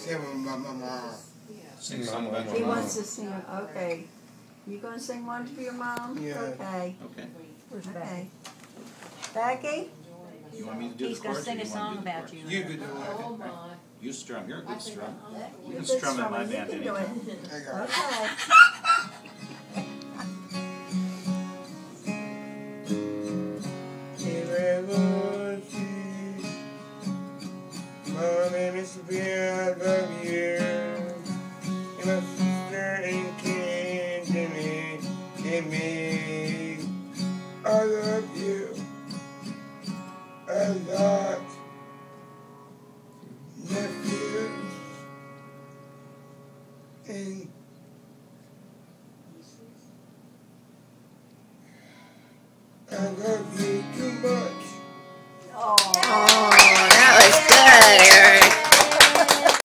sing about my mom. Sing a song about He your mom. wants to sing. Okay. You gonna sing one for your mom? Yeah. Okay. Okay. Where's Becky? Becky? You want me to do He's the going chorus? to sing or a you want song to do the about chorus? you. You could do it. You strum. You're a good strum. You You're can good strum at my strumming. band You can do anytime. it. I got it. Okay. My name is Sophia, I love you. And my sister and Kenny, and me. I love you a lot. Nephews and I love you too much.